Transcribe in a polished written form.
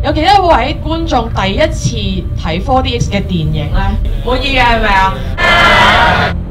有幾多位觀眾第一次睇 4DX 嘅電影咧？滿意嘅係咪啊？